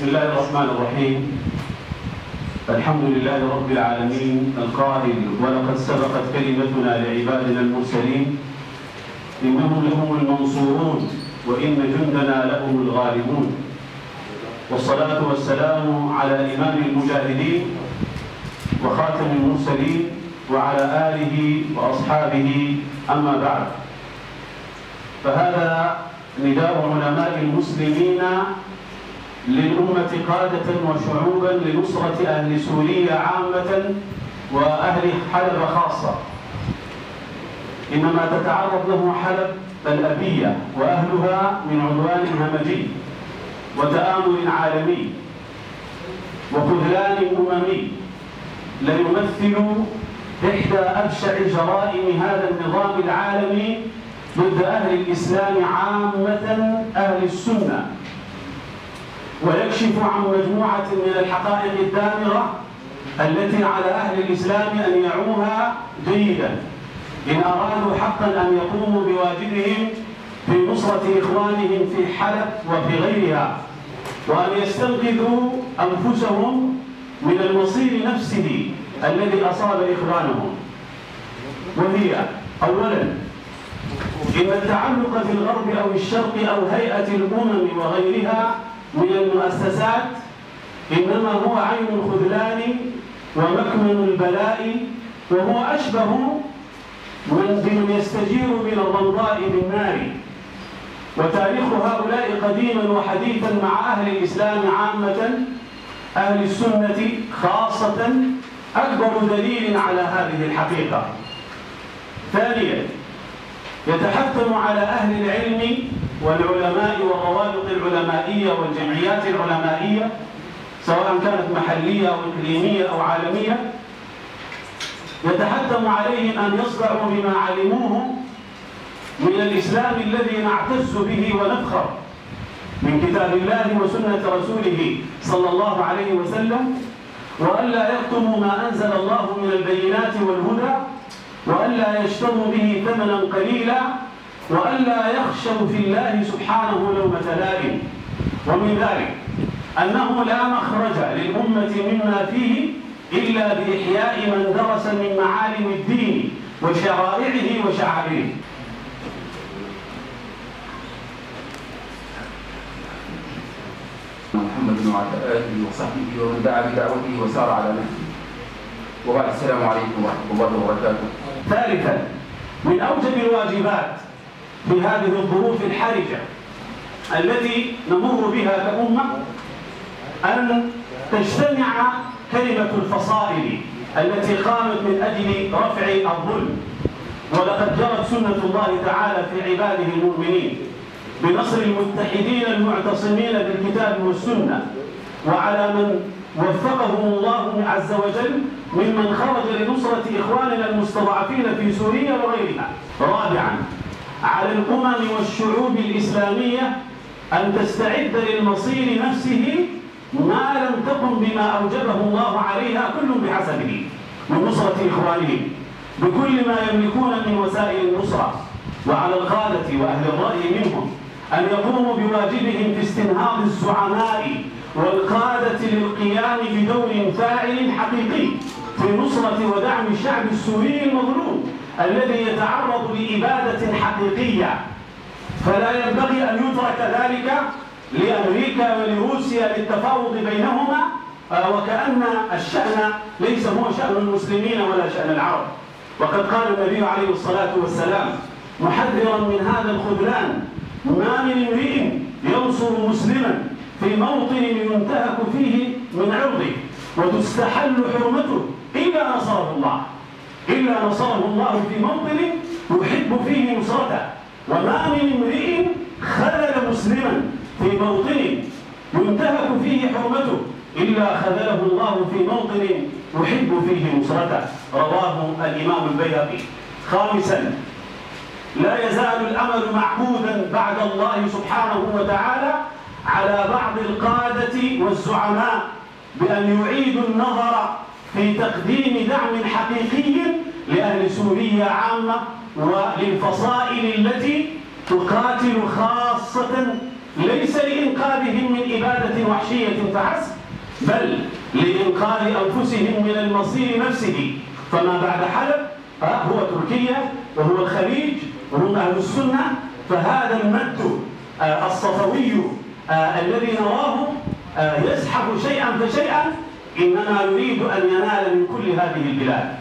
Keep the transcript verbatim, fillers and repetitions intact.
بسم الله الرحمن الرحيم. الحمد لله رب العالمين القائل: ولقد سبقت كلمتنا لعبادنا المرسلين إنهم لهم المنصورون وإن جندنا لهم الغالبون. والصلاة والسلام على إمام المجاهدين وخاتم المرسلين وعلى آله وأصحابه، أما بعد، فهذا نداء علماء المسلمين للأمة قادة وشعوبا لنصرة أهل سوريا عامة وأهل حلب خاصة. إنما تتعرض له حلب الأبية وأهلها من عدوان همجي وتآمر عالمي وخذلان أممي لا يمثل إحدى أبشع جرائم هذا النظام العالمي ضد أهل الإسلام عامة، أهل السنة، ويكشف عن مجموعة من الحقائق الدامرة التي على أهل الإسلام أن يعوها جيدا إن أرادوا حقا أن يقوموا بواجبهم في نصرة إخوانهم في حلب وفي غيرها، وأن يستنقذوا أنفسهم من المصير نفسه الذي أصاب إخوانهم. وهي أولا إن التعلق في الغرب أو الشرق أو هيئة الأمم وغيرها من المؤسسات إنما هو عين الخذلان ومكمن البلاء، وهو أشبه من بمن يستجير من الرمضاء بالنار. وتاريخ هؤلاء قديما وحديثا مع أهل الإسلام عامة، أهل السنة خاصة، أكبر دليل على هذه الحقيقة. ثانيا، يتحتم على أهل العلم والعلماء والروابط العلمائية والجمعيات العلمائية سواء كانت محلية أو إقليمية أو عالمية، يتحتم عليهم أن يصدعوا بما علموه من الإسلام الذي نعتز به ونفخر من كتاب الله وسنة رسوله صلى الله عليه وسلم، وألا يكتموا ما أنزل الله من البينات والهدى، وألا يشتروا به ثمنا قليلا، وألا يخشوا في الله سبحانه لومة لائم. ومن ذلك أنه لا مخرج للأمة مما فيه إلا بإحياء من درس من معالم الدين وشرائعه وشعائره. محمد وعلى آله وصحبه ومن دعا بدعوته وسار على نهجه، وبعد. السلام عليكم ورحمة الله وبركاته. ثالثا، من أوجب الواجبات في هذه الظروف الحرجة التي نمر بها كأمة أن تجتمع كلمة الفصائل التي قامت من أجل رفع الظلم. ولقد جرت سنة الله تعالى في عباده المؤمنين بنصر المتحدين المعتصمين بالكتاب والسنة، وعلى من وفقهم الله عز وجل ممن خرج لنصرة إخواننا المستضعفين في سوريا وغيرها. رابعا، على الأمم والشعوب الإسلامية أن تستعد للمصير نفسه ما لم تقم بما أوجبه الله عليها كل بحسبه من نصرة إخوانهم بكل ما يملكون من وسائل النصرة. وعلى القادة وأهل الرأي منهم أن يقوموا بواجبهم في استنهاض الزعماء والقادة للقيام بدور فاعل حقيقي في نصرة ودعم الشعب السوري المظلوم الذي يتعرض لإبادة حقيقية. فلا ينبغي أن يترك ذلك لأمريكا ولروسيا للتفاوض بينهما، وكأن الشأن ليس هو شأن المسلمين ولا شأن العرب. وقد قال النبي عليه الصلاة والسلام محذرا من هذا الخذلان: ما من امرئ ينصر مسلما في موطن ينتهك فيه من عرضه وتستحل حرمته إلا نصره الله إلا نصره الله في موطن يحب فيه نصرته. وما من امرئ خذل مسلما في موطن ينتهك فيه حرمته إلا خذله الله في موطن يحب فيه نصرته. رواه الإمام البيهقي. خامسا، لا يزال الأمل معبودا بعد الله سبحانه وتعالى على بعض القادة والزعماء بأن يعيدوا النظر في تقديم دعم حقيقي لأهل سوريا عامة وللفصائل التي تقاتل خاصة ليس لإنقاذهم من إبادة وحشية فحسب، بل لإنقاذ أنفسهم من المصير نفسه. فما بعد حلب هو تركيا وهو الخليج وهم أهل السنة، فهذا المد الصفوي الذي نراه يزحف شيئا فشيئا إنما يريد أن ينال من كل هذه البلاد.